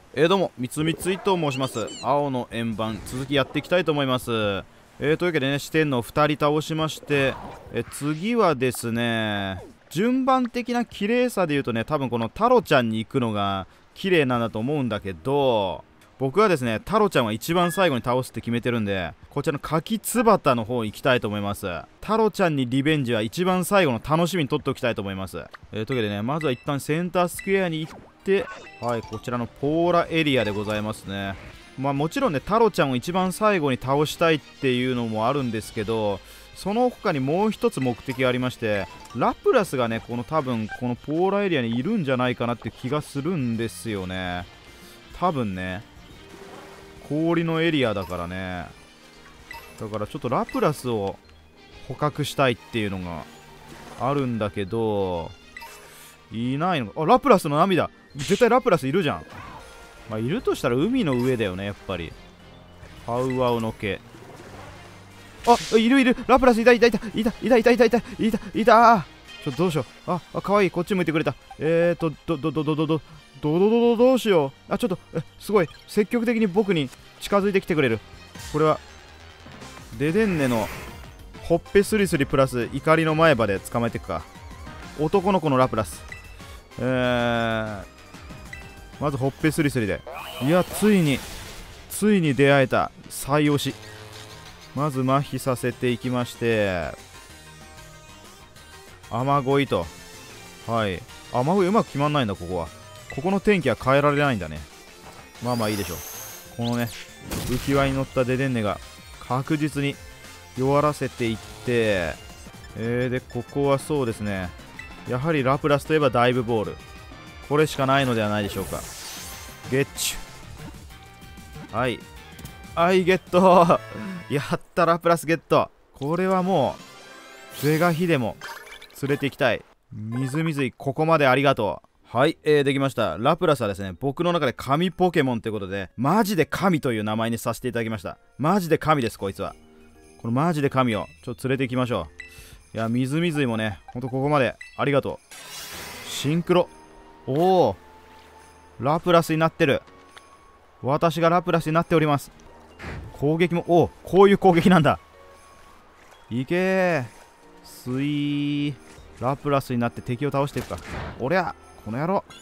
どうも、みつみついと申します。青の円盤、続きやっていきたいと思います。というわけでね、四天王2人倒しまして、次はですね、順番的な綺麗さで言うとね、多分このタロちゃんに行くのが綺麗なんだと思うんだけど、僕はですね、タロちゃんは一番最後に倒すって決めてるんで、こちらの柿つばたの方行きたいと思います。タロちゃんにリベンジは一番最後の楽しみに取っておきたいと思います。というわけでね、まずは一旦センタースクエアに行って、はい、こちらのポーラエリアでございますね。まあもちろんね、タロちゃんを一番最後に倒したいっていうのもあるんですけど、その他にもう一つ目的がありまして、ラプラスがね、多分このポーラエリアにいるんじゃないかなって気がするんですよね。多分ね、氷のエリアだからね。だからちょっとラプラスを捕獲したいっていうのがあるんだけど、いないのか。あ、ラプラスの涙。絶対ラプラスいるじゃん。まあいるとしたら海の上だよね、やっぱり。ハウアウの毛。あ、いるいる。ラプラスいたいたいたいたいたいたいたいたいたいた。ちょっとどうしよう。かわいい。こっち向いてくれた。どうしよう。ちょっとすごい積極的に僕に近づいてきてくれる。これはデデンネのほっぺスリスリプラス怒りの前歯で捕まえていくか。男の子のラプラス。まずほっぺスリスリで。いや、ついに出会えた最推し。まず麻痺させていきまして、雨乞いと。はい、雨乞いうまく決まんないんだ。ここの天気は変えられないんだね。まあまあいいでしょう。このね、浮き輪に乗ったデデンネが確実に弱らせていって、でここはそうですね、やはりラプラスといえばダイブボール、これしかないのではないでしょうか。ゲッチュ。はいゲットやった、ラプラスゲット。これはもう是が非でも連れて行きたい。みずみずい、ここまでありがとう。はい、できました。ラプラスはですね、僕の中で神ポケモンということで、マジで神という名前にさせていただきました。マジで神です、こいつは。このマジで神をちょっと連れて行きましょう。いや、みずみずいもね、ほんとここまでありがとう。シンクロ。おお、ラプラスになってる。私がラプラスになっております。攻撃も、こういう攻撃なんだ。いけー。スイー。ラプラスになって敵を倒していくか。おりゃ、この野郎。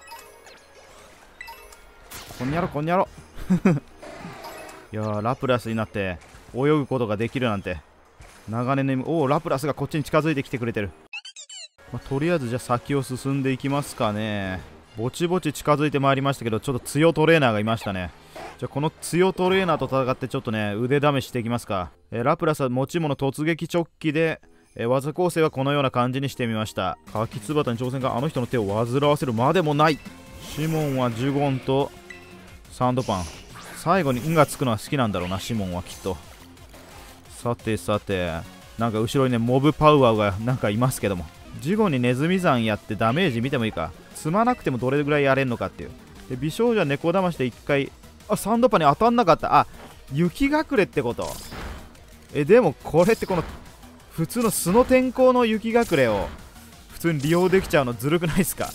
この野郎。いやー、ラプラスになって泳ぐことができるなんて。長年のラプラスがこっちに近づいてきてくれてる。とりあえずじゃあ先を進んでいきますかね。ぼちぼち近づいてまいりましたけど、ちょっと強トレーナーがいましたね。じゃあこの強トレーナーと戦ってちょっとね、腕試ししていきますか。ラプラスは持ち物突撃チョッキで、技構成はこのような感じにしてみました。柿つばたに挑戦があの人の手を煩わせるまでもない。シモンはジュゴンとサンドパン。最後に「ん」がつくのは好きなんだろうな、シモンはきっと。さてなんか後ろにね、モブパウアーがなんかいますけども、ジュゴンにネズミ山やってダメージ見てもいいか。積まなくてもどれぐらいやれんのかっていう。で美少女は猫騙しで1回、サンドパンに当たんなかった。雪隠れってこと。でもこれってこの普通の素の天候の雪隠れを普通に利用できちゃうのずるくないですか。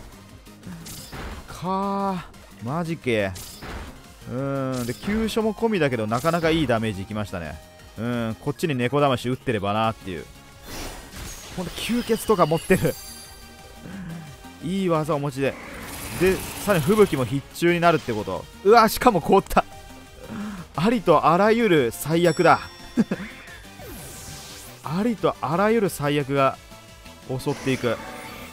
マジけ。で急所も込みだけどなかなかいいダメージいきましたね。こっちに猫騙し打ってればなっていう。ほんと吸血とか持ってるいい技をお持ちで、さらに吹雪も必中になるってこと。しかも凍ったありとあらゆる最悪だありとあらゆる最悪が襲っていく。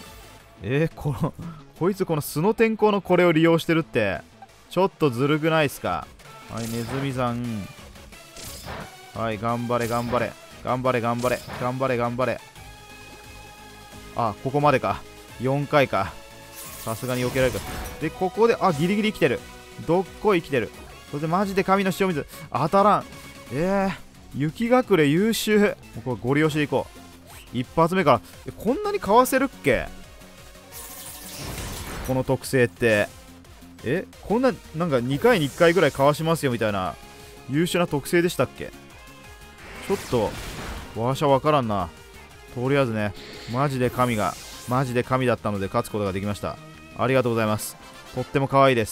こいつこの素の天候のこれを利用してるってちょっとずるくないっすか。はい、ネズミさん。はい、頑張れ。ここまでか。4回か。さすがに避けられる。でここでギリギリ生きてる。どっこい生きてる。それでマジで神の塩水当たらん。雪隠れ優秀。これゴリ押しでいこう。一発目からこんなにかわせるっけ、この特性って。こんななんか2回に1回ぐらいかわしますよみたいな優秀な特性でしたっけ。ちょっとわしゃわからんな。とりあえずね、マジで神だったので勝つことができました。ありがとうございます。とっても可愛いです。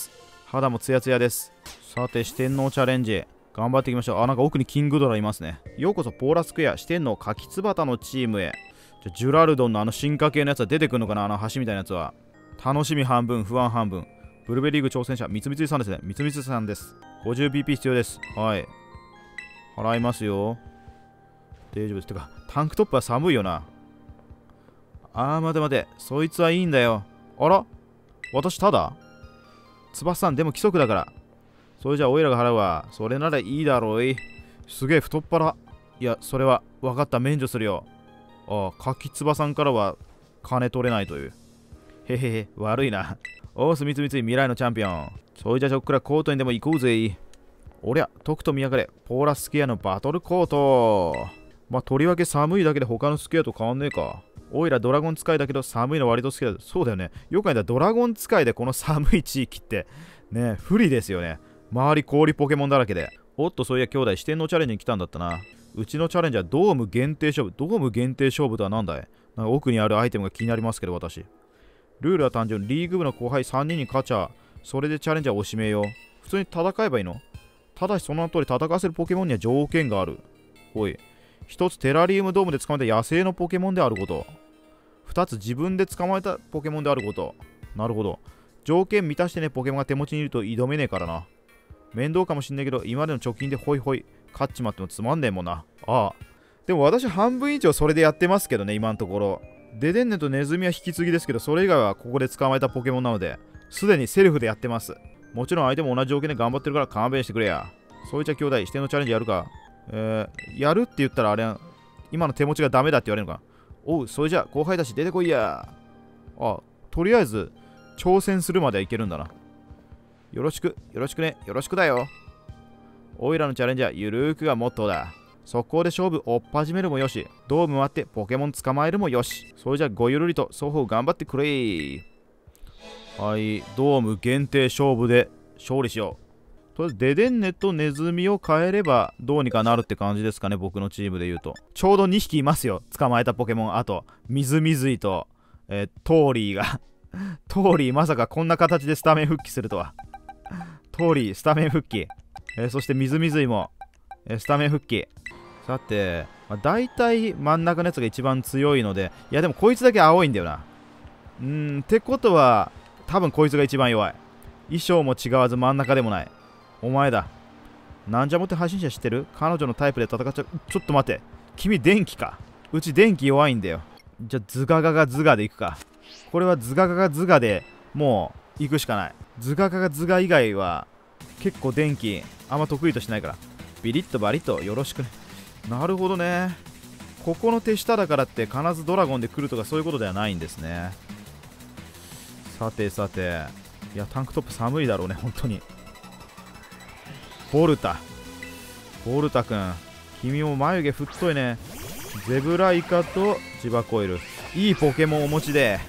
肌もツヤツヤです。さて四天王チャレンジ頑張っていきましょう。あ、なんか奥にキングドラいますね。ようこそポーラスクエア四天王柿つばたのチームへ。ジュラルドンのあの進化系のやつは出てくるのかな、あの橋みたいなやつは。楽しみ半分不安半分。ブルベリーグ挑戦者みつみつさんですね。みつみつさんです。 50PP 必要です。はい、払いますよ。大丈夫です。てかタンクトップは寒いよな。待て待て、そいつはいいんだよ。あら、私ただ翼さん、でも規則だから。それじゃあおいらが払うわ。それならいいだろうい。すげえ太っ腹。いや、それは分かった、免除するよ。柿つばさんからは金取れないという。へへへ、悪いな。おーす、みつみつい未来のチャンピオン。それじゃちょっくらコートにでも行こうぜ。おりゃ、とくと見やがれ。ポーラスケアのバトルコート。まあ、とりわけ寒いだけで他のスケアと変わんねえか。おいらドラゴン使いだけど寒いの割と好きだ。そうだよね。よく考えたらドラゴン使いでこの寒い地域ってね、不利ですよね。周り氷ポケモンだらけで。おっと、そういや兄弟四天王チャレンジに来たんだったな。うちのチャレンジはドーム限定勝負。ドーム限定勝負とは何だい？なんか奥にあるアイテムが気になりますけど、私。ルールは単純。リーグ部の後輩3人に勝ちゃ、それでチャレンジャーを指名よ。普通に戦えばいいの？ただしその通り戦わせるポケモンには条件がある。おい。一つテラリウムドームで捕まえた野生のポケモンであること。二つ自分で捕まえたポケモンであること。なるほど。条件満たしてねポケモンが手持ちにいると挑めねえからな。面倒かもしんないけど、今までの貯金でホイホイ勝っちまってもつまんねえもんな。でも私半分以上それでやってますけどね、今のところ。デデンネとネズミは引き継ぎですけど、それ以外はここで捕まえたポケモンなので、すでにセルフでやってます。もちろん相手も同じ条件で頑張ってるから勘弁してくれや。そういっちゃ兄弟、視点のチャレンジやるか。やるって言ったらあれ、今の手持ちがダメだって言われるのか。おう、それじゃ後輩だし出てこいや。とりあえず挑戦するまではいけるんだな。よろしく、よろしくね、よろしくだよ。おいらのチャレンジはゆるーくがモットーだ。速攻で勝負追っ始めるもよし、ドーム回ってポケモン捕まえるもよし。それじゃごゆるりと双方頑張ってくれ。はい、ドーム限定勝負で勝利しよう。とりあえずデデンネとネズミを変えればどうにかなるって感じですかね、僕のチームで言うと。ちょうど2匹いますよ、捕まえたポケモン。あと、みずみずいと、トーリーが。トーリーまさかこんな形でスタメン復帰するとは。トーリースタメン復帰。そしてみずみずいも、スタメン復帰。さて、大体真ん中のやつが一番強いので、いやでもこいつだけ青いんだよな。ってことは、多分こいつが一番弱い。衣装も違わず真ん中でもない。お前だ。なんじゃもって配信者知ってる？彼女のタイプで戦っちゃう。ちょっと待って。君電気か。うち電気弱いんだよ。じゃあズガガガズガでいくか。これはズガガガズガでもう行くしかない。ズガガガズガ以外は結構電気あんま得意としないから。ビリッとバリッとよろしくね。なるほどね。ここの手下だからって必ずドラゴンで来るとかそういうことではないんですね。さてさて。いや、タンクトップ寒いだろうね、本当に。ボルタくん、君も眉毛太いね。ゼブライカとジバコイル、いいポケモンお持ちで。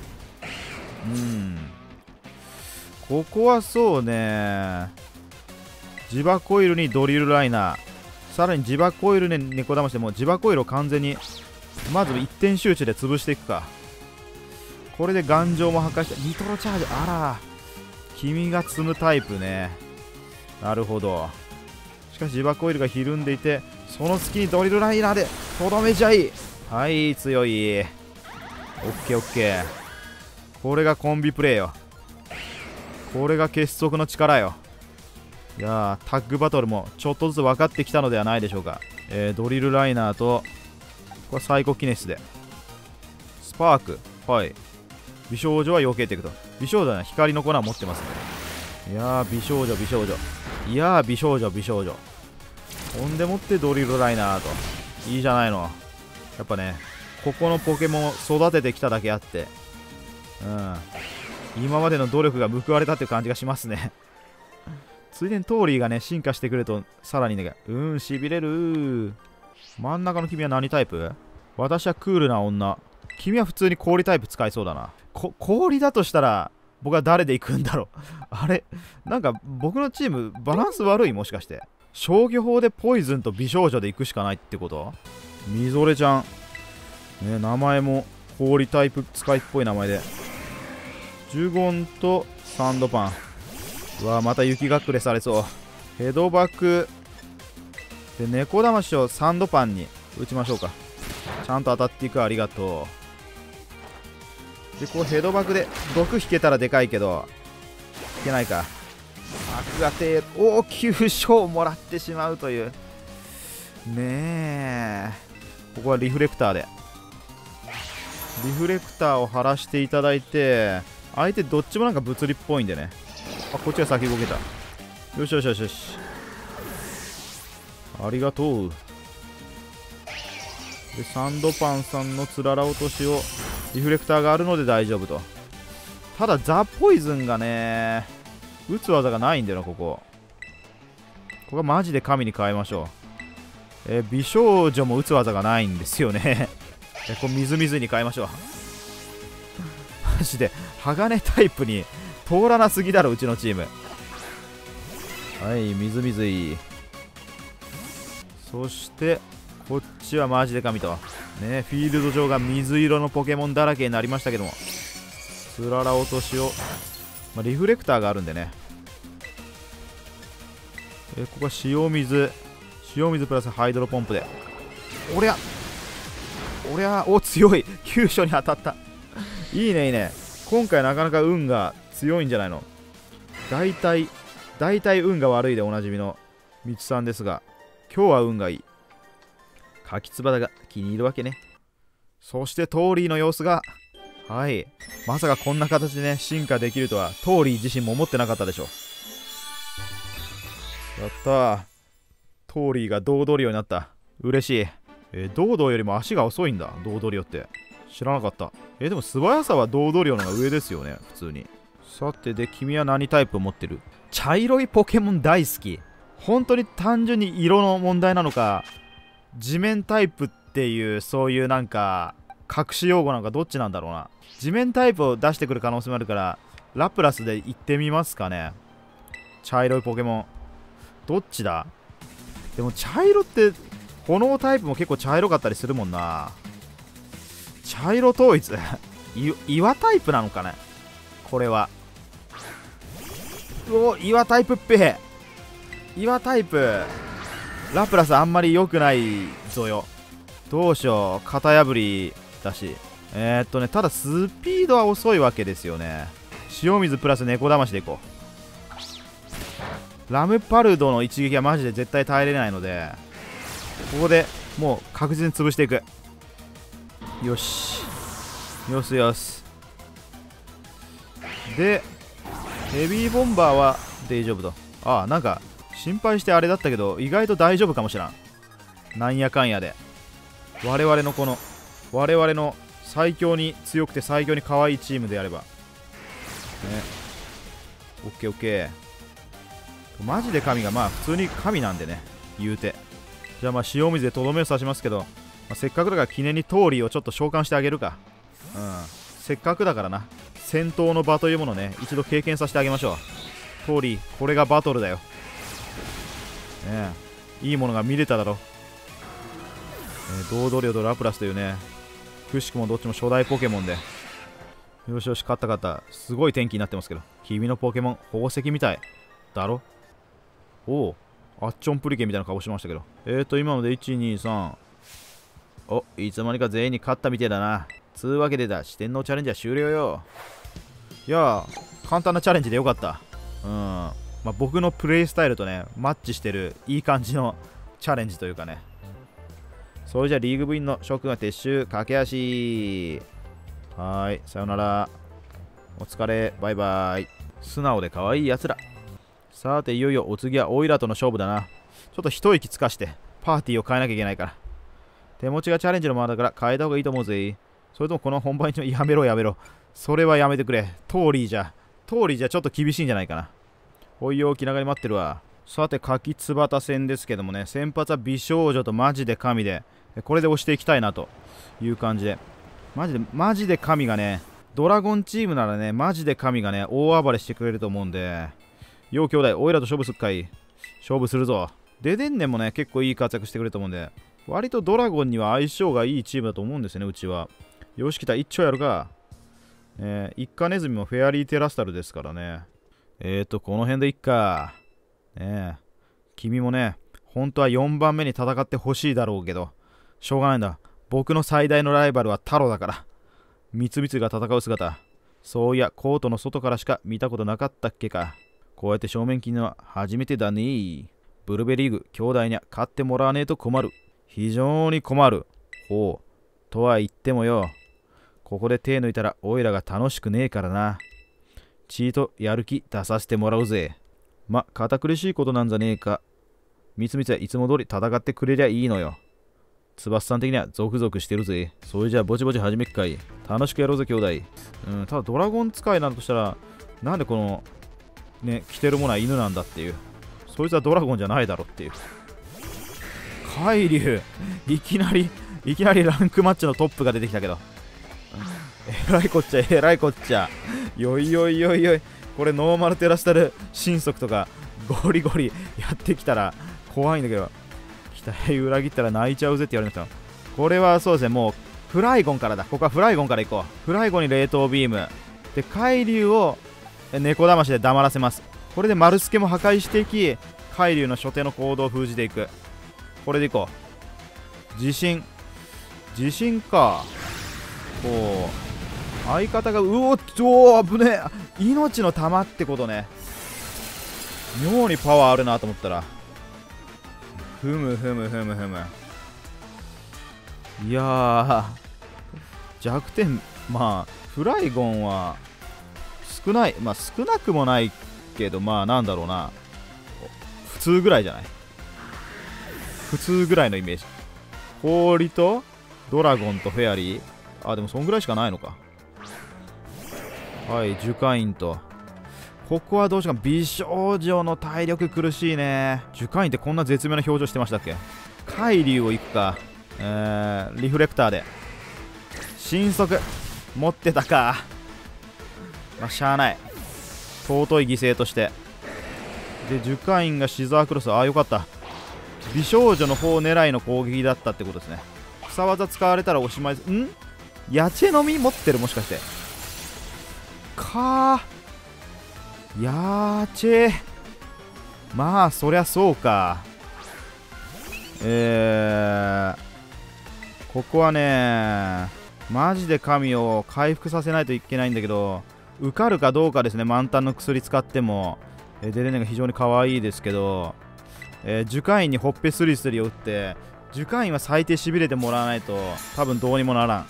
ここはそうね、ジバコイルにドリルライナー、さらにジバコイルに猫騙して、もうジバコイルを完全にまず一点集中で潰していくか。これで頑丈も破壊してニトロチャージ。あら、君が積むタイプね。なるほど。しかしジバコイルがひるんでいて、その隙にドリルライナーでとどめちゃい。はい、強い。オッケーオッケー。これがコンビプレイよ。これが結束の力よ。いやー、タッグバトルもちょっとずつ分かってきたのではないでしょうか。ドリルライナーと、これサイコキネシスでスパーク。はい、美少女は避けていくと。美少女は、ね、光の粉持ってますね。いやー、美少女美少女。いやー、美少女美少女。ほんでもってドリルライナーと。いいじゃないの。やっぱね、ここのポケモンを育ててきただけあって、今までの努力が報われたっていう感じがしますね。ついでにトーリーがね、進化してくるとさらにね、しびれる。真ん中の君は何タイプ？私はクールな女。君は普通に氷タイプ使いそうだな。氷だとしたら僕は誰で行くんだろう。あれ、なんか僕のチームバランス悪い？もしかして消去法でポイズンと美少女で行くしかないってこと？みぞれちゃん、ね、名前も氷タイプ使いっぽい名前で。ジュゴンとサンドパン。 うわ、また雪隠れされそう。ヘドバクで猫魂をサンドパンに打ちましょうか。ちゃんと当たっていく。ありがとう。でこうヘドバクで毒引けたらでかいけど引けないか。アクアテール、お9勝もらってしまうというねえ。ここはリフレクターでリフレクターを張らしていただいて、相手どっちもなんか物理っぽいんでね。あ、こっちが先動けた。よしよしよしよし、ありがとう。でサンドパンさんのつらら落としをリフレクターがあるので大丈夫と。ただザ・ポイズンがね打つ技がないんだよな。ここはマジで神に変えましょう。美少女も打つ技がないんですよねこれみずみずに変えましょうマジで鋼タイプに通らなすぎだろうちのチーム。はい、みずみずい。そしてこっちはマジで神とね。フィールド上が水色のポケモンだらけになりましたけども、つらら落としを、リフレクターがあるんでね。ここは塩水プラスハイドロポンプで、おりゃお強い急所に当たったいいねいいね。今回なかなか運が強いんじゃないの。大体運が悪いでおなじみのみちさんですが、今日は運がいい。柿つばだが気に入るわけね。そしてトーリーの様子が、はい、まさかこんな形でね進化できるとはトーリー自身も思ってなかったでしょう。やったー、トーリーがドードリオになった。嬉しい。ドードーよりも足が遅いんだドードリオって。知らなかった。でも素早さはドードリオの方が上ですよね普通に。さてで君は何タイプを持ってる？茶色いポケモン大好き。本当に単純に色の問題なのか、地面タイプっていうそういうなんか隠し用語なんかどっちなんだろうな。地面タイプを出してくる可能性もあるからラプラスで行ってみますかね。茶色いポケモンどっちだ？でも茶色って炎タイプも結構茶色かったりするもんな。茶色統一岩タイプなのかねこれは。お、岩タイプっぺ。岩タイプラプラスあんまり良くないぞよ。どうしよう、型破りだし。ただスピードは遅いわけですよね。塩水プラス猫魂でいこう。ラムパルドの一撃はマジで絶対耐えれないので、ここでもう確実に潰していく。よしよしよし。でヘビーボンバーは大丈夫と。ああ、なんか心配してあれだったけど意外と大丈夫かもしらん。なんやかんやで我々の最強に強くて最強に可愛いチームであればね。オッケーオッケー。マジで神がまあ普通に神なんでね言うて。じゃあ塩水でとどめを刺しますけど、せっかくだから記念にトーリーをちょっと召喚してあげるか。せっかくだからな、戦闘の場というものをね一度経験させてあげましょう。トーリー、これがバトルだよ。いいものが見れただろ。ドードリオとラプラスというね、くしくもどっちも初代ポケモンで。よしよし、勝ったすごい天気になってますけど、君のポケモン宝石みたいだろ。おお、アッチョンプリケみたいな顔してましたけど。今ので123。お、いつの間にか全員に勝ったみてえだな。つうわけでだ、四天王チャレンジは終了よ。いやー、簡単なチャレンジでよかった。僕のプレイスタイルとねマッチしてるいい感じのチャレンジというかね。それじゃリーグ部員の諸君は撤収、駆け足。はーい、さよなら、お疲れ、バイバイ。素直で可愛いやつら。さていよいよお次はオイラとの勝負だな。ちょっと一息つかしてパーティーを変えなきゃいけないから。手持ちがチャレンジのままだから変えた方がいいと思うぜ。それともこの本番にやめろ。それはやめてくれ。トーリーじゃちょっと厳しいんじゃないかな。おいよ、気長に待ってるわ。さて柿つばた戦ですけどもね、先発は美少女とマジで神で、これで押していきたいなという感じで、マジで神がね、ドラゴンチームならねマジで神がね大暴れしてくれると思うんで、よう兄弟おいらと勝負すっかい。勝負するぞ。デデンネもね結構いい活躍してくれると思うんで、割とドラゴンには相性がいいチームだと思うんですよねうちは。よし来た、一丁やるか。一家ネズミもフェアリーテラスタルですからね。 この辺でいっか。ねえ。君もね、本当は4番目に戦ってほしいだろうけど、しょうがないんだ。僕の最大のライバルはタロだから。三菱が戦う姿、そういや、コートの外からしか見たことなかったっけか。こうやって正面切るのは初めてだね。ブルベリーグ、兄弟には勝ってもらわねえと困る。非常に困る。ほう。とは言ってもよ。ここで手抜いたらオイラが楽しくねえからな。チートやる気出させてもらうぜ。ま、堅苦しいことなんじゃねえか。みつみつはいつも通り戦ってくれりゃいいのよ。翼さん的にはゾクゾクしてるぜ。それじゃあぼちぼち始めっかい。楽しくやろうぜ兄弟。ただドラゴン使いなんとしたら、なんでこのね、着てるものは犬なんだっていう。そいつはドラゴンじゃないだろっていう。海竜、いきなりランクマッチのトップが出てきたけど。えらいこっちゃ、えらいこっちゃ。よいよいよいよい。これノーマルテラスタル神速とかゴリゴリやってきたら怖いんだけど、期待裏切ったら泣いちゃうぜって言われました。これはそうですね、もうフライゴンからだ。ここはフライゴンから行こう。フライゴンに冷凍ビームで海竜を猫だましで黙らせます。これで丸助も破壊していき、海竜の初手の行動を封じていく。これでいこう。地震か。こう相方が危ねえ。命の玉ってことね。妙にパワーあるなと思ったら、ふむ。いやー、弱点、まあフライゴンは少ない、まあ少なくもないけど、まあなんだろうな、普通ぐらいじゃない。普通ぐらいのイメージ。氷とドラゴンとフェアリー、あ、でもそんぐらいしかないのか。はい、樹海院と、ここはどうしようか。美少女の体力苦しいね。樹海院ってこんな絶妙な表情してましたっけ。海竜をいくか。リフレクターで神速持ってたか。まあしゃあない、尊い犠牲として。で樹海院がシザークロス、ああよかった。美少女の方狙いの攻撃だったってことですね。草技使われたらおしまいです。ヤチェの実持ってる、もしかしてかー。ヤーチェ、まあそりゃそうか。ここはね、マジで神を回復させないといけないんだけど、受かるかどうかですね。満タンの薬使っても。デレネが非常に可愛いですけど、樹海院にほっぺスリスリを打って、樹海院は最低しびれてもらわないと多分どうにもならん。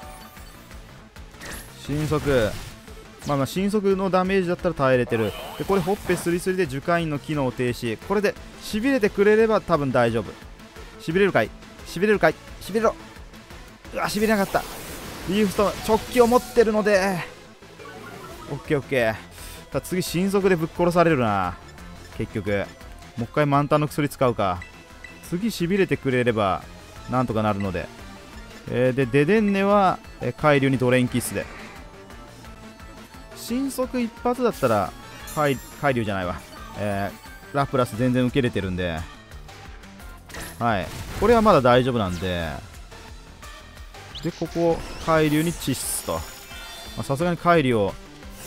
神速、まあ神速のダメージだったら耐えれてる。でこれほっぺスリスリで樹海院の機能停止。これでしびれてくれれば多分大丈夫。しびれるかい、しびれろ。うわ、しびれなかった。リーフと直帰を持ってるのでオッケー。ただ次神速でぶっ殺されるな結局。もう一回満タンの薬使うか。次しびれてくれればなんとかなるので、でデデンネは海竜にドレインキッスで、神速一発だったら海竜じゃないわ、ラプラス全然受けれてるんで、はい、これはまだ大丈夫なんで。でここ海竜にチッスと、さすがに海竜を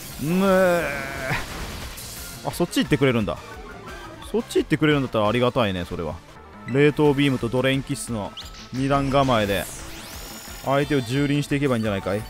あ、そっち行ってくれるんだ。そっち行ってくれるんだったらありがたいね。それは冷凍ビームとドレインキッスの2段構えで相手を蹂躙していけばいいんじゃないかい。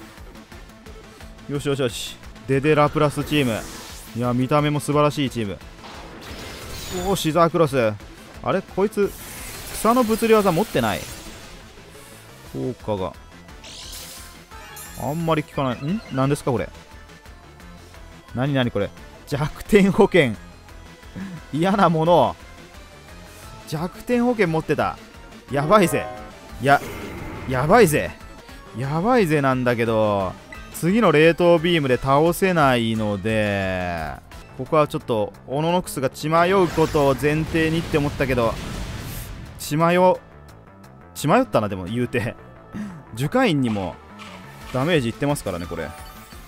よし。デデラプラスチーム、いや見た目も素晴らしいチーム。おお、シザークロス。あれこいつ草の物理技持ってない。効果があんまり効かない。何ですかこれ。何これ。弱点保険嫌なもの。弱点保険持ってた。やばいぜ。やばいぜなんだけど、次の冷凍ビームで倒せないので、ここはちょっとオノノクスが血迷うことを前提にって思ったけど、血迷ったな。でも言うて樹海院にもダメージいってますからねこれ。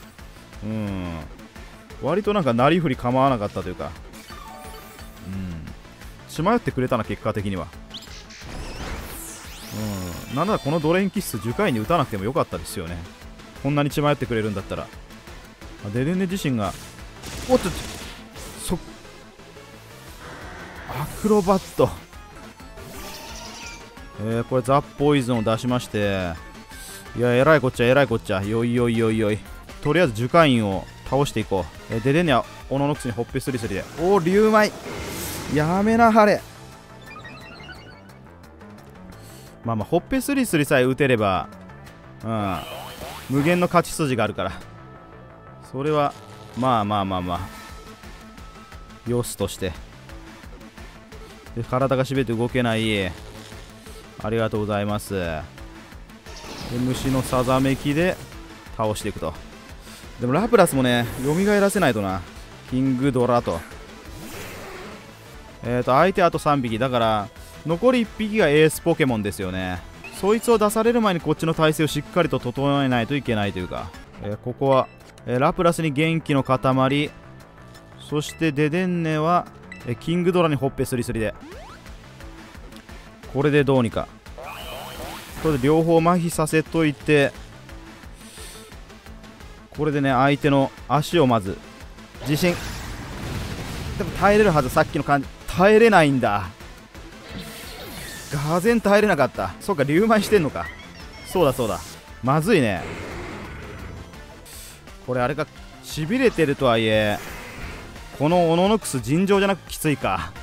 割となんかなりふり構わなかったというか、血迷ってくれたな結果的には。なんならこのドレインキッス樹海院に打たなくてもよかったですよね。こんなに血迷ってくれるんだったら。デレネ自身が、おっとクロバット。これザ・ポイズンを出しまして、いや、えらいこっちゃ、えらいこっちゃ。よいよいよいよい。とりあえず樹海院を倒していこう。デデンネはオノノックスにほっぺスリスリで。おー、竜舞。やめなはれ。まあまあ、ほっぺスリスリさえ打てれば、無限の勝ち筋があるから。それは、まあまあまあまあ。様子として。で、体がしびれて動けない。ありがとうございます。で、虫のさざめきで倒していくと。でもラプラスもね、蘇らせないとな。キングドラと。相手あと3匹。だから、残り1匹がエースポケモンですよね。そいつを出される前にこっちの体勢をしっかりと整えないといけないというか。ここは、ラプラスに元気の塊。そしてデデンネは、キングドラにほっぺスリスリで。これでどうにか。これで両方麻痺させといて、これでね、相手の足をまず自信。でも耐えれるはず。さっきの感じ耐えれないんだ。がぜん耐えれなかった。そうか、竜舞してんのか。そうだそうだ、まずいね。これあれか、しびれてるとはいえこのオノノクス尋常じゃなくきついか。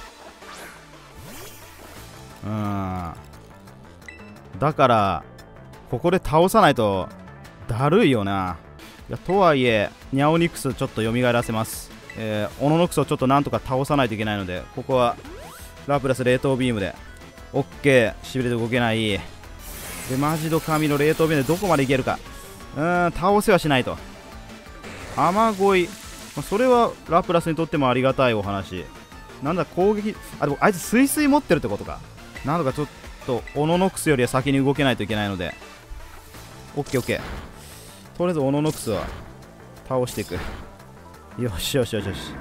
だからここで倒さないとだるいよな。いや、とはいえニャオニクスちょっと蘇らせます。オノノクスをちょっとなんとか倒さないといけないので、ここはラプラス冷凍ビームで OK。 しびれて動けない。でマジド神の冷凍ビームでどこまでいけるか。倒せはしないと。雨乞い、それはラプラスにとってもありがたいお話。なんだ攻撃、でもあいつスイスイ持ってるってことか。なんとかちょっとオノノクスよりは先に動けないといけないので OKOK。 とりあえずオノノクスは倒していく。よしよしよしよし。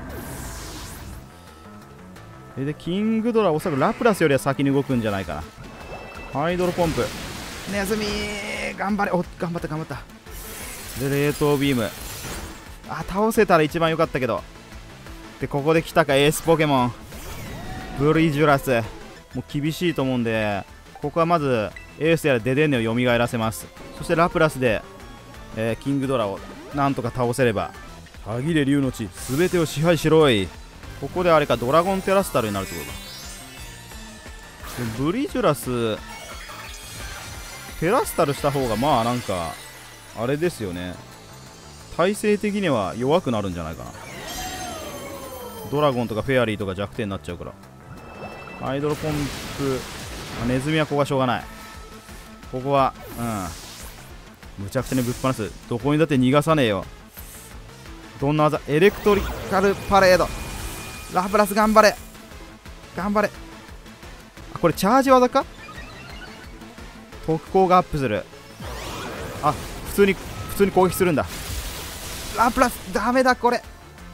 でキングドラおそらくラプラスよりは先に動くんじゃないかな。ハイドロポンプ、ネズミー頑張れ。お、頑張った頑張った。で冷凍ビーム、倒せたら一番良かったけど。でここで来たかエースポケモンブリジュラス。もう厳しいと思うんで、ここはまずエースやらデデンネを蘇らせます。そしてラプラスで、キングドラをなんとか倒せれば、歯切れ竜の地全てを支配しろい。ここであれか、ドラゴンテラスタルになるってことか。ブリジュラステラスタルした方がまあなんかあれですよね、体勢的には弱くなるんじゃないかな。ドラゴンとかフェアリーとか弱点になっちゃうから。ハイドロポンプ、ネズミはここはしょうがない。ここはむちゃくちゃにぶっ放す。どこにだって逃がさねえよ。どんな技、エレクトリカルパレード。ラプラス頑張れ頑張れ。これチャージ技か。特攻がアップする。普通に攻撃するんだ。ラプラスダメだこれ。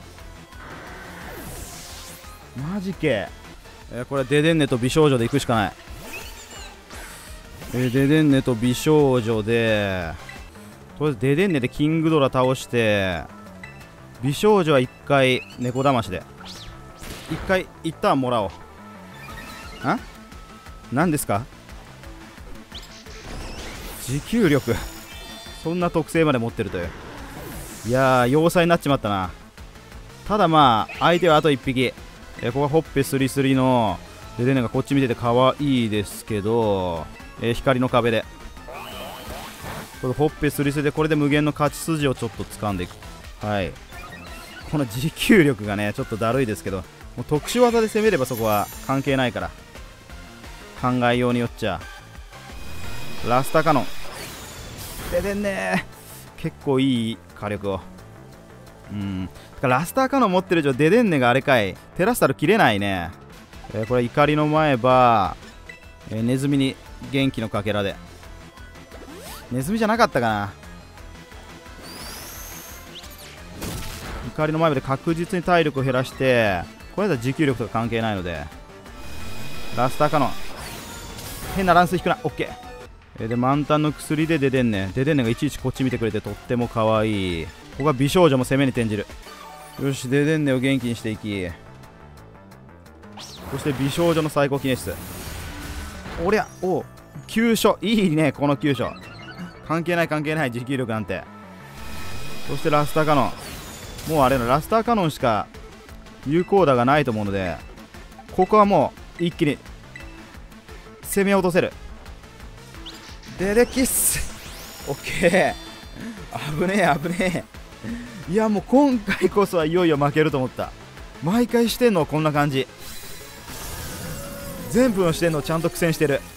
マジけ。これデデンネと美少女で行くしかない。デデンネと美少女で、とりあえずデデンネでキングドラ倒して、美少女は1回猫だましで1回一旦もらおう。何ですか。持久力、そんな特性まで持ってるという。いやー要塞になっちまったな。ただまあ相手はあと1匹。ここはほっぺスリスリのデデンネがこっち見てて可愛いですけど、光の壁でこれほっぺスリスリで、これで無限の勝ち筋をちょっと掴んでいく。はい、この持久力がねちょっとだるいですけど、もう特殊技で攻めればそこは関係ないから。考えようによっちゃ。ラスタカノンデデンネ結構いい火力を。ラスターカノン持ってる以上デデンネがあれかい、テラスタル切れないね。これ怒りの前歯、ネズミに元気のかけらで。ネズミじゃなかったかな。怒りの前歯で確実に体力を減らして、これだと持久力とか関係ないので。ラスターカノン変な乱数引くな。オッケー。で満タンの薬でデデンネがいちいちこっち見てくれてとっても可愛い。ここは美少女も攻めに転じる。よしデデンネを元気にしていき、 そして美少女の最高記念室。おりゃ、おう、急所。いいね、この急所。関係ない関係ない、持久力なんて。そしてラスターカノン。もうあれのラスターカノンしか有効打がないと思うので、ここはもう一気に攻め落とせる。デレキッス。オッケー。危ねえ危ねえ。いやもう今回こそはいよいよ負けると思った。毎回してんのこんな感じ。全部のしてんのちゃんと苦戦してる。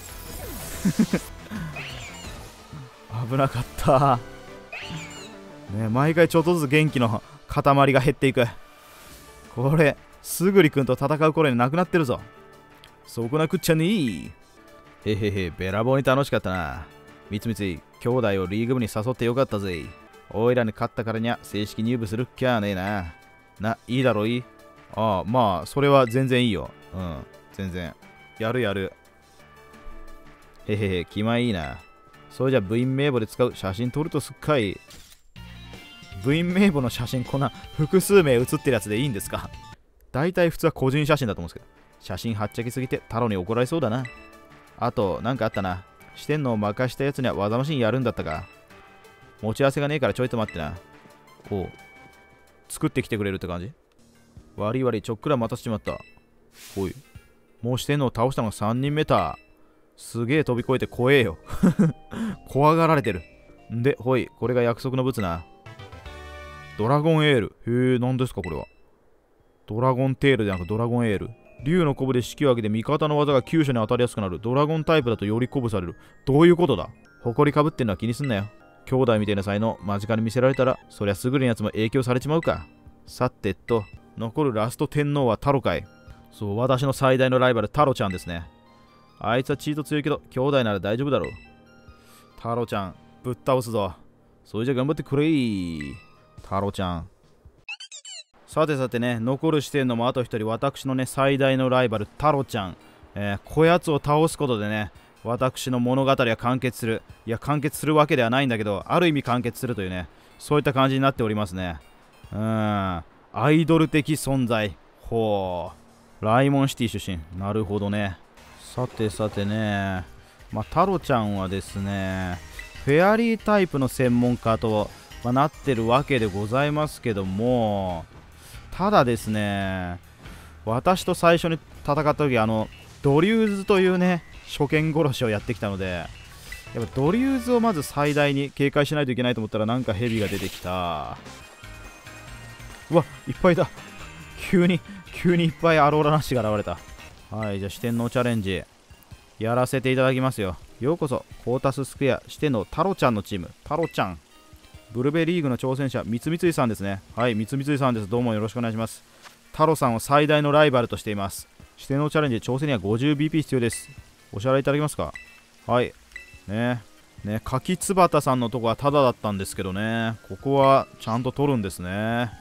危なかったね。毎回ちょっとずつ元気の塊が減っていく。これすぐりくんと戦う頃になくなってるぞ。そこなくっちゃねえ。へへへ、べらぼうに楽しかったな。みつみつい、兄弟をリーグ部に誘ってよかったぜ。おいらに勝ったからにゃ正式入部するっきゃねえな。いいだろい。ああ、まあそれは全然いいよ。うん、全然やるやる。へへへ、気前いいな。それじゃ部員名簿で使う写真撮るとすっかい。部員名簿の写真こんな複数名写ってるやつでいいんですか？大体普通は個人写真だと思うんですけど、写真はっちゃけすぎて太郎に怒られそうだな。あとなんかあったな。してんのを任したやつには技マシンやるんだったか。持ち合わせがねえからちょいと待ってな。おう、作ってきてくれるって感じ？悪い悪い、ちょっくら待たせちまった。おい、もうしてんのを倒したのが3人目た。すげえ飛び越えて怖えよ。怖がられてる。んで、ほい、これが約束のブツな。ドラゴンエール。へえ、何ですかこれは。ドラゴンテールでなくドラゴンエール。竜のコブで士気を上げて味方の技が急所に当たりやすくなる。ドラゴンタイプだとより鼓舞される。どういうことだ？誇りかぶってんのは気にすんなよ。兄弟みたいな才能間近に見せられたら、そりゃすぐにやつも影響されちまうか。さてと、残るラスト天皇はタロかい。そう、私の最大のライバルタロちゃんですね。あいつはチート強いけど兄弟なら大丈夫だろう。タロちゃんぶっ倒すぞ。それじゃ頑張ってくれー、タロちゃん。さてさてね、残る視点のもあと一人、私のね最大のライバルタロちゃん。こやつを倒すことでね、私の物語は完結する。いや完結するわけではないんだけど、ある意味完結するというね、そういった感じになっておりますね。アイドル的存在。ほう、ライモンシティ出身。なるほどね。さてさてね、タロちゃんはですね、フェアリータイプの専門家と、なってるわけでございますけども、ただですね、私と最初に戦った時、ドリューズというね初見殺しをやってきたので、やっぱドリューズをまず最大に警戒しないといけないと思ったら、なんかヘビが出てきた。うわ、いっぱいだ。急にいっぱいアローラナッシュが現れた。はい、じゃあ四天王チャレンジやらせていただきますよ。ようこそコータススクエア四天王タロちゃんのチーム。タロちゃん、ブルベリーグの挑戦者みつみついさんですね。はい、みつみついさんです。どうもよろしくお願いします。タロさんを最大のライバルとしています。四天王チャレンジ挑戦には 50BP 必要です。お支払いいただけますか？はいね。柿つばたさんのとこはタダだったんですけどね、ここはちゃんと取るんですね。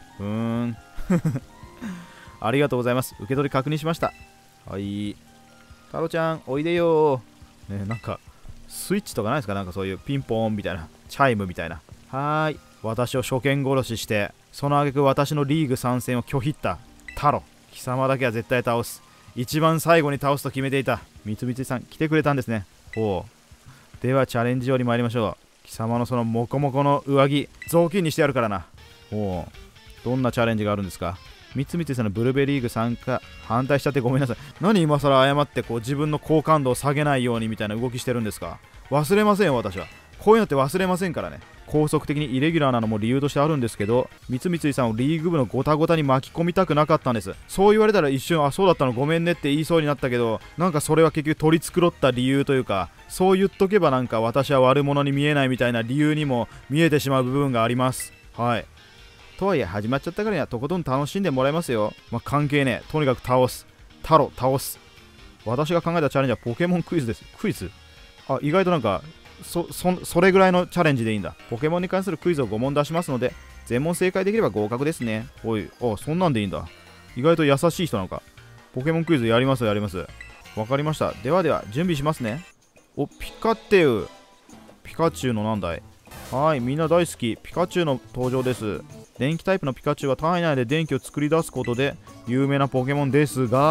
ありがとうございます。受け取り確認しました。はい、タロちゃんおいでよー。なんかスイッチとかないですか？なんかそういうピンポーンみたいな、チャイムみたいな。はーい、私を初見殺しして、その挙句私のリーグ参戦を拒否ったタロ。貴様だけは絶対倒す。一番最後に倒すと決めていた。みつみつさん来てくれたんですね。ほう、ではチャレンジより参りましょう。貴様のそのモコモコの上着雑巾にしてやるからな。ほう、どんなチャレンジがあるんですか？みつみつさんのブルベリーグ参加反対しちゃってごめんなさい。何今更謝ってこう自分の好感度を下げないようにみたいな動きしてるんですか？忘れませんよ、私は。こういうのって忘れませんからね。高速的にイレギュラーなのも理由としてあるんですけど、みつみついさんをリーグ部のゴタゴタに巻き込みたくなかったんです。そう言われたら一瞬、あ、そうだったのごめんねって言いそうになったけど、なんかそれは結局取り繕った理由というか、そう言っとけばなんか私は悪者に見えないみたいな理由にも見えてしまう部分があります。はい。とはいえ始まっちゃったからにはとことん楽しんでもらえますよ。関係ねえ。とにかく倒す。タロ倒す。私が考えたチャレンジはポケモンクイズです。クイズ？あ、意外となんかそれぐらいのチャレンジでいいんだ。ポケモンに関するクイズを5問出しますので、全問正解できれば合格ですね。おい、あ、そんなんでいいんだ。意外と優しい人なのか。ポケモンクイズやりますやります。わかりました。ではでは準備しますね。お、ピカテウ。ピカチュウのなんだい。はい、みんな大好きピカチュウの登場です。電気タイプのピカチュウは体内で電気を作り出すことで有名なポケモンですが、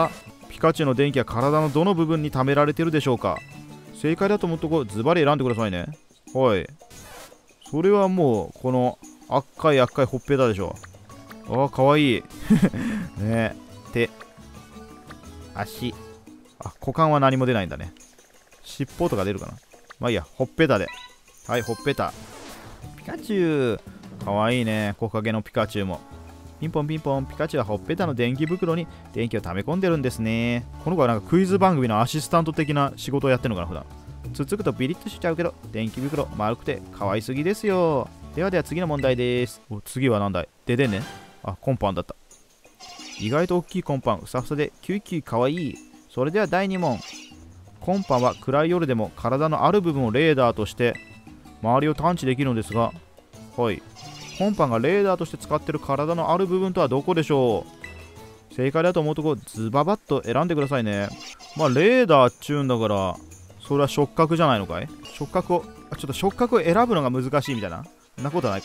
ピカチュウの電気は体のどの部分に貯められてるでしょうか。正解だと思うとこズバリ選んでくださいね。はい。それはもうこの赤いほっぺたでしょ。ああ、かわいい。ね、手、足、股間は何も出ないんだね。尻尾とか出るかな。まあいいや、ほっぺたで。はい、ほっぺた。ピカチュウ、かわいいね。木陰のピカチュウも。ピンポンピンポン、ピカチュウはほっぺたの電気袋に電気を溜め込んでるんですね。この子はなんかクイズ番組のアシスタント的な仕事をやってるのかな、普段。つつくとビリッとしちゃうけど、電気袋丸くて可愛すぎですよ。では次の問題です。次は何だい？ででんね。コンパンだった。意外と大きいコンパン、ふさふさでキュイキュイかわいい。それでは第2問。コンパンは暗い夜でも体のある部分をレーダーとして周りを探知できるのですが、はい。コンパンがレーダーとして使っている体のある部分とはどこでしょう？正解だと思うとこズババッと選んでくださいね。まあレーダーっちゅうんだから、それは触覚じゃないのかい？触覚を、ちょっと触覚を選ぶのが難しいみたいな。そんなことはない。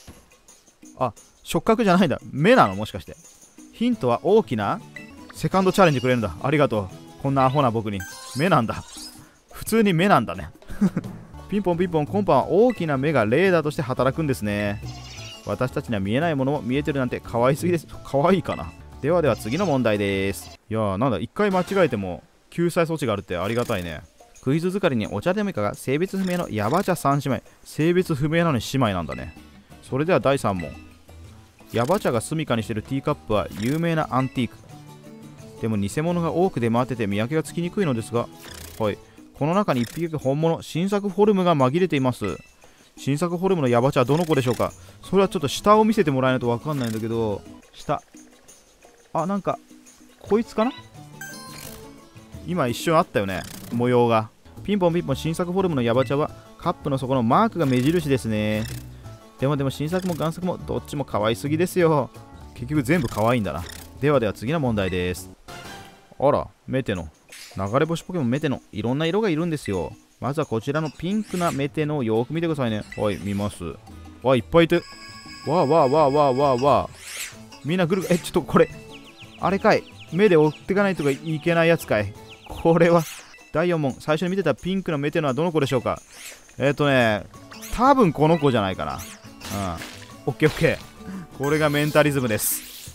触覚じゃないんだ。目なの？もしかして。ヒントは大きなセカンドチャレンジくれるんだ。ありがとう。こんなアホな僕に。目なんだ。普通に目なんだね。ピンポンピンポン、コンパンは大きな目がレーダーとして働くんですね。私たちには見えないものも見えてるなんて可愛すぎです。可愛いかな。では次の問題です。いやー、なんだ、一回間違えても救済措置があるってありがたいね。クイズ疲れにお茶でもいかが性別不明のヤバ茶3姉妹。性別不明なのに姉妹なんだね。それでは第3問。ヤバ茶が住処にしているティーカップは有名なアンティーク。でも偽物が多く出回ってて見分けがつきにくいのですが、はい。この中に1匹だけ本物、新作フォルムが紛れています。新作フォルムのヤバ茶はどの子でしょうか？それはちょっと下を見せてもらえないと分かんないんだけど、下。なんか、こいつかな？今一瞬あったよね。模様が。ピンポンピンポン、新作フォルムのヤバ茶はカップの底のマークが目印ですね。でも新作も贋作もどっちも可愛すぎですよ。結局全部可愛いんだな。では次の問題です。あら、メテノ。流れ星ポケモンメテノ。いろんな色がいるんですよ。まずはこちらのピンクなメテノをよーく見てくださいね。はい、見ます。わ、いっぱいいて。わー。みんなぐるぐる。ちょっとこれ、あれかい。目で追っていかないとかいけないやつかい。これは、第4問。最初に見てたピンクのメテノはどの子でしょうか？多分この子じゃないかな。オッケー。これがメンタリズムです。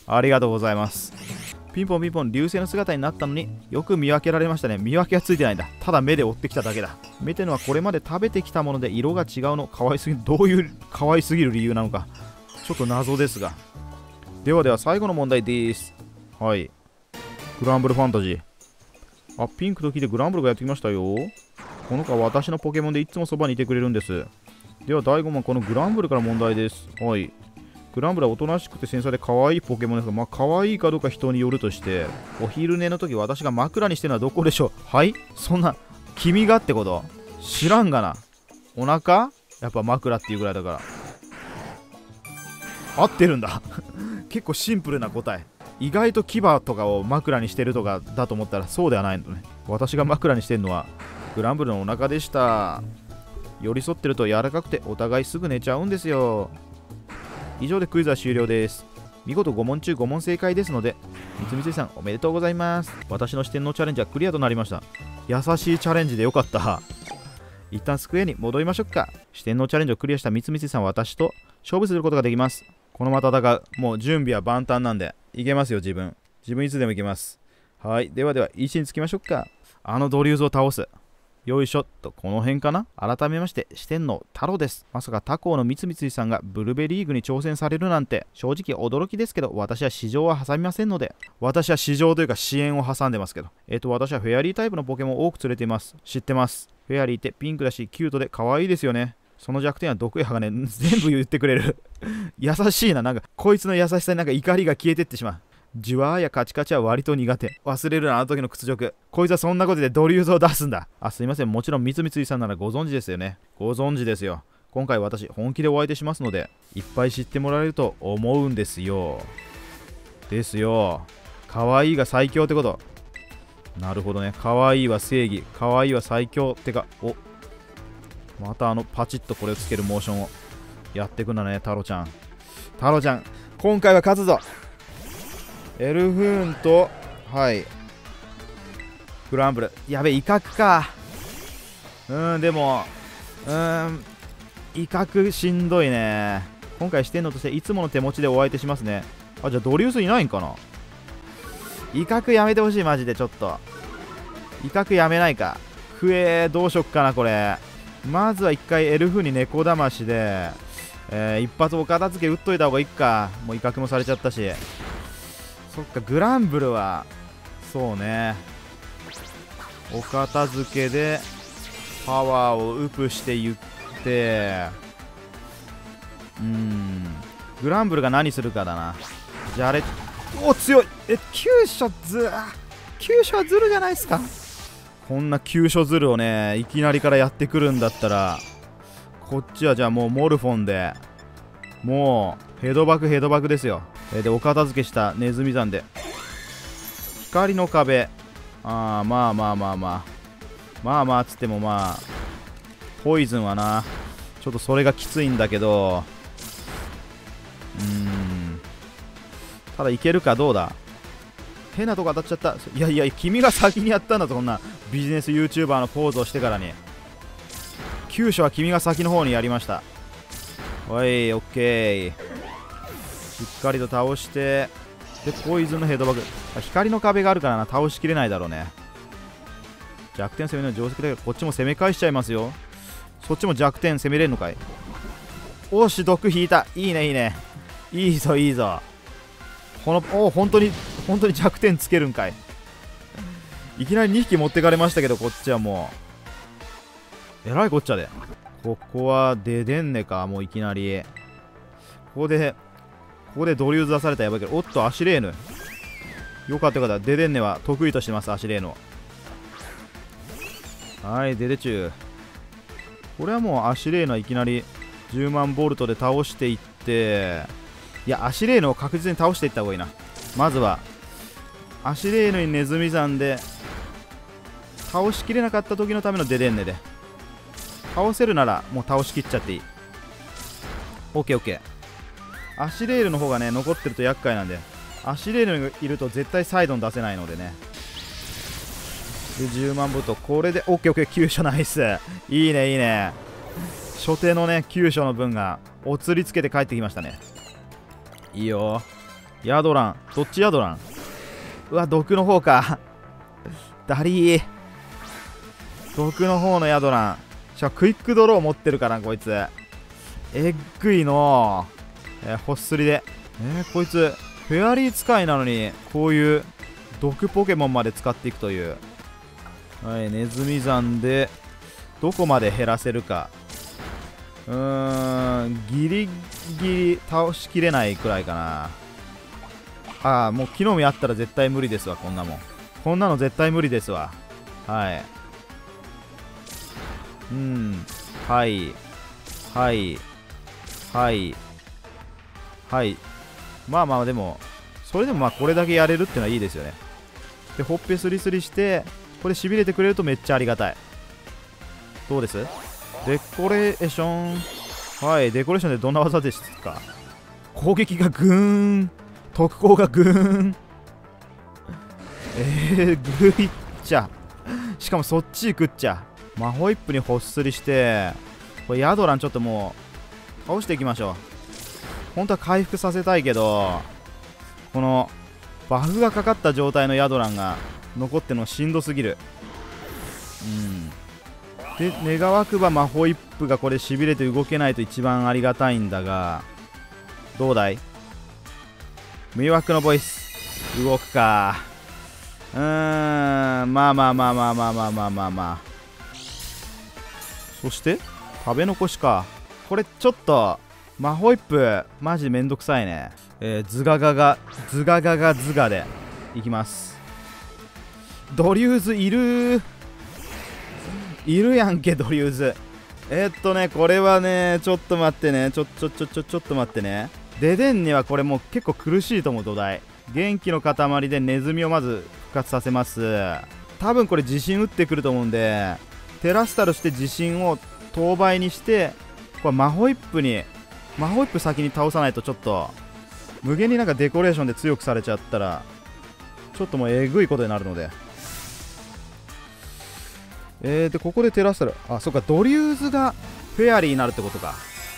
ありがとうございます。ピンポンピンポン、流星の姿になったのによく見分けられましたね。見分けはついてないんだ。ただ目で追ってきただけだ。メテノはこれまで食べてきたもので色が違うの。可愛すぎる。どういう可愛すぎる理由なのかちょっと謎ですが。では最後の問題です。はい。グランブルファンタジー。ピンクと聞いてグランブルがやってきましたよ。この子は私のポケモンでいつもそばにいてくれるんです。では第5問、このグランブルから問題です。はい。グランブルはおとなしくて繊細で可愛いポケモンですが、可愛いかどうか人によるとして、お昼寝の時私が枕にしてるのはどこでしょう？はい？そんな、君がってこと？知らんがな。お腹？やっぱ枕っていうぐらいだから。合ってるんだ。結構シンプルな答え。意外と牙とかを枕にしてるとかだと思ったらそうではないのね。私が枕にしてるのはグランブルのお腹でした。寄り添ってると柔らかくてお互いすぐ寝ちゃうんですよ。以上でクイズは終了です。見事5問中5問正解ですので、三菱さんおめでとうございます。私の視点のチャレンジはクリアとなりました。優しいチャレンジでよかった。一旦スクエアに戻りましょうか。視点のチャレンジをクリアした三菱さんは私と勝負することができます。このまま戦う。もう準備は万端なんで、いけますよ、自分いつでもいけます。はい。では位置につきましょうか。ドリューズを倒す。よいしょっと、この辺かな。改めまして四天王太郎です。まさか他校の三菱さんがブルベリーグに挑戦されるなんて正直驚きですけど、私は市場は挟みませんので。私は市場というか支援を挟んでますけど、私はフェアリータイプのポケモンを多く連れています。知ってます。フェアリーってピンクだしキュートで可愛いですよね。その弱点は毒や鋼、全部言ってくれる。優しいな。なんかこいつの優しさになんか怒りが消えてってしまう。ジュワーやカチカチは割と苦手。忘れるな、あの時の屈辱。こいつはそんなことでドリューズを出すんだ。すいません。もちろん三菱さんならご存知ですよね。ご存知ですよ。今回私本気でお相手しますので、いっぱい知ってもらえると思うんですよ。可愛いが最強ってこと。なるほどね。可愛いは正義。可愛いは最強ってか、またパチッとこれをつけるモーションをやってくんだね、太郎ちゃん。今回は勝つぞ。エルフーンと、はい。 グランブル、やべえ、威嚇か。でも威嚇しんどいね。今回四天王としていつもの手持ちでお相手しますね。あ、じゃあドリュースいないんかな。威嚇やめてほしい、マジで。ちょっと威嚇やめないか。どうしよっかなこれ。まずは一回エルフに猫だましで、一発お片付け打っといた方がいいか。もう威嚇もされちゃったし。そっか、グランブルはそうね、お片付けでパワーをウプして言って、グランブルが何するかだな。じゃああれ、強い。急所はズルじゃないですか。こんな急所ズルをね、いきなりからやってくるんだったら、こっちはじゃあもうモルフォンで、もうヘドバクですよ。で、お片付けしたネズミ山で光の壁、まあつってもポイズンはな、ちょっとそれがきついんだけど、ただいけるか。どうだ。変なとこ当たっちゃった。いや君が先にやったんだぞ、こんなビジネス YouTuber のポーズをしてからに。急所は君が先の方にやりました。おい、オッケー。しっかりと倒して、でポイズンのヘドバグ。光の壁があるからな、倒しきれないだろうね。弱点攻めの定石だけど、こっちも攻め返しちゃいますよ。そっちも弱点攻めれるのかい。おし、毒引いた。いいね。いいぞ。本当に弱点つけるんかい。いきなり2匹持ってかれましたけど、こっちはもうえらいこっちゃで。ここはデデンネか。もういきなりここでドリューズ出されたらやばいけど。おっと、アシレーヌ。よかった。デデンネは得意としてます、アシレーヌを。はい、デデチュー。これはもうアシレーヌはいきなり10万ボルトで倒していって、いや、アシレーヌを確実に倒していった方がいいな。まずはアシレーヌにネズミ山で倒しきれなかった時のためのデデンネで、倒せるならもう倒しきっちゃっていい。オッケー。アシレーヌの方がね残ってると厄介なんで、アシレーヌがいると絶対サイドに出せないのでね。で10万ボルト、これでオッケー。急所ナイス。いいね。初手のね急所の分がお釣りつけて帰ってきましたね。いいよ。ヤドラン、どっちヤドラン。うわ、毒の方か。ダリー、毒の方のヤドラン。しかもクイックドロー持ってるからこいつ。えっぐいのほっすりで。こいつフェアリー使いなのにこういう毒ポケモンまで使っていくという。はい、ネズミ山でどこまで減らせるか。ギリギリ倒しきれないくらいかな。もう木の実あったら絶対無理ですわ。こんなの絶対無理ですわ。はい。でもそれでもこれだけやれるってのはいいですよね。でほっぺスリスリしてこれしびれてくれるとめっちゃありがたい。どうです？デコレーション。はい、デコレーションでどんな技ですか？攻撃がグーン、特攻がグーン。グイッチャ。しかもそっち行くっちゃ。マホイップにほっすりして、これヤドランちょっともう倒していきましょう。本当は回復させたいけど、このバフがかかった状態のヤドランが残ってるのしんどすぎる。で願わくばマホイップがこれしびれて動けないと一番ありがたいんだが、どうだい？迷惑のボイス動くか。そして食べ残しか。これちょっとマホイップマジでめんどくさいね。ズガガでいきます。ドリューズいるやんけ、ドリューズ。これはね、ちょっと待ってね。ちょっと待ってね。デデンネはこれもう結構苦しいと思う。土台元気の塊でネズミをまず復活させます。多分これ地震打ってくると思うんで、テラスタルして地震を当倍にして、これマホイップ先に倒さないとちょっと無限になんかデコレーションで強くされちゃったらちょっともうえぐいことになるので、 でここでテラスタル、あ、そっか、ドリューズがフェアリーになるってことか。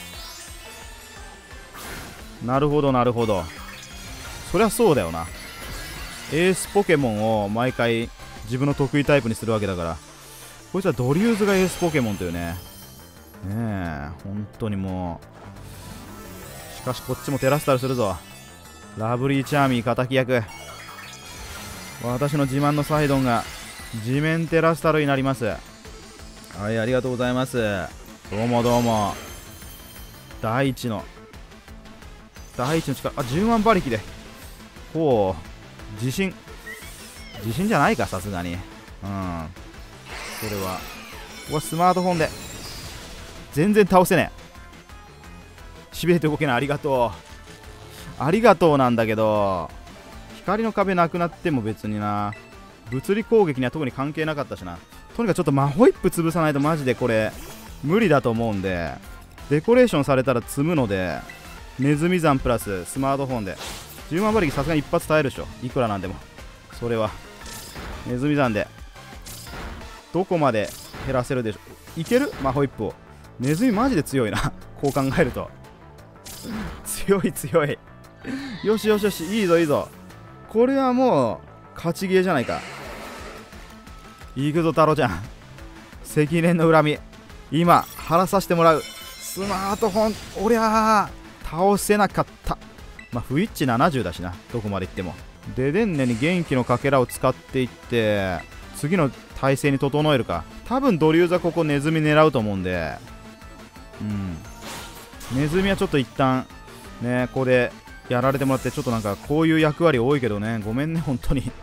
なるほどなるほど。そりゃそうだよな。エースポケモンを毎回自分の得意タイプにするわけだから、こいつはドリューズがエースポケモンというね。ねえ、本当にもう。しかしこっちもテラスタルするぞ。ラブリーチャーミー敵役。私の自慢のサイドンが地面テラスタルになります。はい、ありがとうございます。どうもどうも。第一の力、あ、10万馬力で。ほう、自信じゃないか、さすがに。うん。それは、ここはスマートフォンで。全然倒せねえ。しびれて動けない、ありがとう。ありがとうなんだけど、光の壁なくなっても別にな。物理攻撃には特に関係なかったしな。とにかくちょっとマホイップ潰さないとマジでこれ、無理だと思うんで、デコレーションされたら積むので、ネズミ山プラススマートフォンで10万馬力さすがに一発耐えるでしょ、いくらなんでも。それはネズミ山でどこまで減らせるでしょ。いける？マホイップを。ネズミマジで強いなこう考えると強い強いよしよしよし、いいぞいいぞ。これはもう勝ちゲーじゃないか。いくぞ太郎ちゃん、積年の恨み今晴らさせてもらう。スマートフォン、おりゃー倒せなかった。まあ不一致70だしな、どこまでいっても。デデンネに元気のかけらを使っていって次の体勢に整えるか。多分ドリューザここネズミ狙うと思うんで、ネズミはちょっと一旦ね、ここでやられてもらって、ちょっとなんかこういう役割多いけどね、ごめんね本当に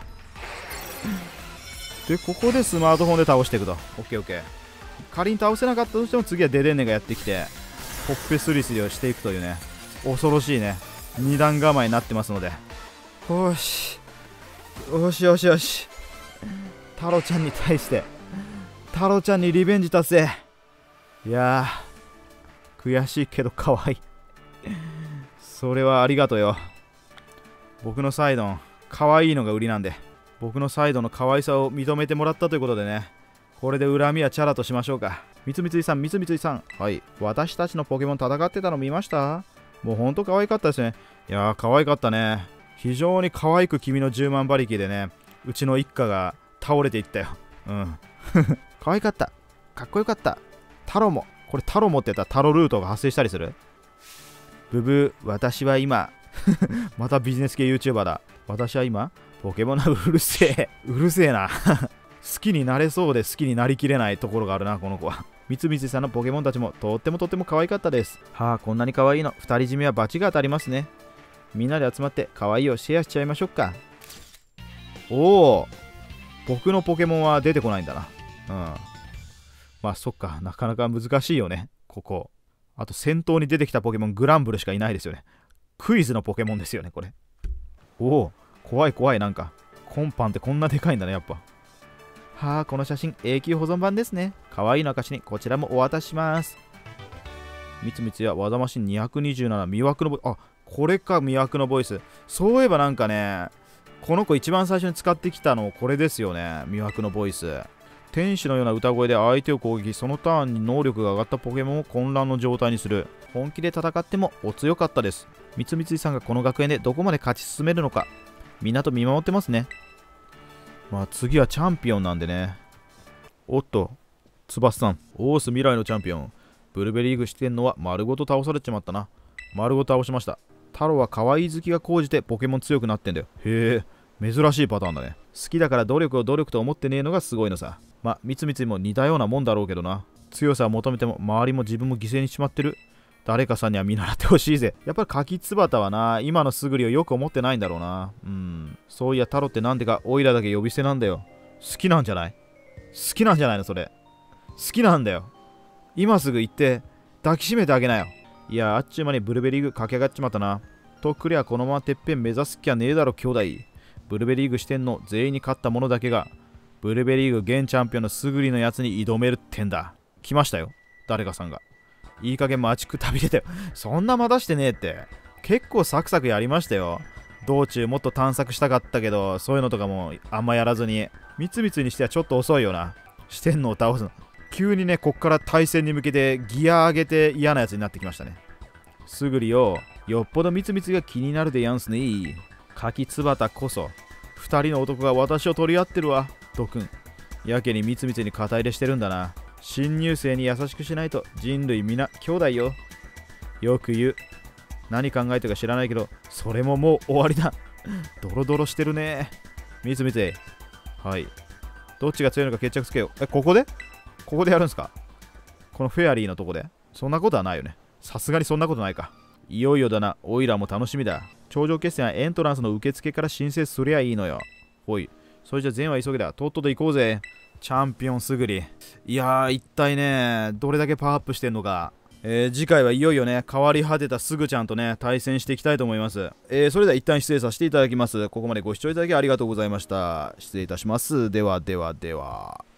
でここでスマートフォンで倒していくと。オッケーオッケー。仮に倒せなかったとしても次はデデンネがやってきてほっぺスリスリをしていくというね、恐ろしいね二段構えになってますので、よしよしよしよし、タロちゃんに対してタロちゃんにリベンジ達成。いやー悔しいけど可愛いそれはありがとうよ。僕のサイドン可愛いのが売りなんで、僕のサイドの可愛さを認めてもらったということでね、これで恨みはチャラとしましょうか。みつみついさん、はい、私たちのポケモン戦ってたの見ました？もうほんと可愛かったですね。いやー可愛かったね。非常に可愛く君の10万馬力でね、うちの一家が倒れていったよ。可愛かった、かっこよかった。タロモ、これタロモってやったらタロルートが発生したりする？ブブー、私は今またビジネス系 YouTuber だ。私は今ポケモンうるせえうるせえな好きになれそうで好きになりきれないところがあるな、この子は。みつみつさんのポケモンたちもとっても可愛かったです。はあ、こんなに可愛いの、二人占めはバチが当たりますね。みんなで集まって可愛いをシェアしちゃいましょうか。おお、僕のポケモンは出てこないんだな。まあそっか、なかなか難しいよねここ。あと先頭に出てきたポケモングランブルしかいないですよね。クイズのポケモンですよねこれ。おお、怖い怖い。なんかコンパンってこんなでかいんだねやっぱ。はあ、この写真永久保存版ですね。可愛いの証にこちらもお渡しします。みつみつや技マシン227魅惑のボイス。あ、これか、魅惑のボイス。そういえばなんかね、この子一番最初に使ってきたのこれですよね、魅惑のボイス。天使のような歌声で相手を攻撃、そのターンに能力が上がったポケモンを混乱の状態にする。本気で戦ってもお強かったです。みつみついさんがこの学園でどこまで勝ち進めるのか、みんなと見守ってますね。まあ次はチャンピオンなんでね。おっと、つばすさん、オース未来のチャンピオン。ブルベリーグしてんのは丸ごと倒されちまったな。丸ごと倒しました。タロは可愛い好きが高じてポケモン強くなってんだよ。へえ、珍しいパターンだね。好きだから努力を努力と思ってねえのがすごいのさ。まあ、みつみつも似たようなもんだろうけどな。強さを求めても周りも自分も犠牲にしまってる。誰かさんには見習ってほしいぜ。やっぱりカキツバタはな、今のすぐりをよく思ってないんだろうな。そういやタロってなんでかオイラだけ呼び捨てなんだよ。好きなんじゃない？好きなんじゃないのそれ。好きなんだよ。今すぐ行って抱きしめてあげなよ。いや、あっちゅう間にブルベリーグ駆け上がっちまったな。とくりゃこのままてっぺん目指す気はねえだろ兄弟。ブルベリーグ四天王全員に勝った者だけがブルベリーグ現チャンピオンのすぐりのやつに挑めるってんだ。来ましたよ、誰かさんが。いい加減待ちくたびれたよ。そんな待たしてねえって。結構サクサクやりましたよ。道中もっと探索したかったけど、そういうのとかもあんまやらずに。みつみつにしてはちょっと遅いよな。 四天王を倒すの。急にね、こっから対戦に向けてギア上げて嫌なやつになってきましたね。すぐりよ、よっぽどみつみつが気になるでやんすね。柿つばたこそ、二人の男が私を取り合ってるわ、ドクン。やけにみつみつに肩入れしてるんだな。新入生に優しくしないと人類皆兄弟よ。よく言う。何考えてるか知らないけど、それももう終わりだ。ドロドロしてるね。みつみつ。はい。どっちが強いのか決着つけよう。ここでやるんすか？このフェアリーのとこで？そんなことはないよね。さすがにそんなことないか。いよいよだな。オイラも楽しみだ。頂上決戦はエントランスの受付から申請すりゃいいのよ。ほい。それじゃ善は急げだ。とっとと行こうぜ。チャンピオンすぐり。いやー、一体ね、どれだけパワーアップしてんのか。次回はいよいよね、変わり果てたすぐちゃんとね、対戦していきたいと思います。それでは一旦失礼させていただきます。ここまでご視聴いただきありがとうございました。失礼いたします。ではではでは。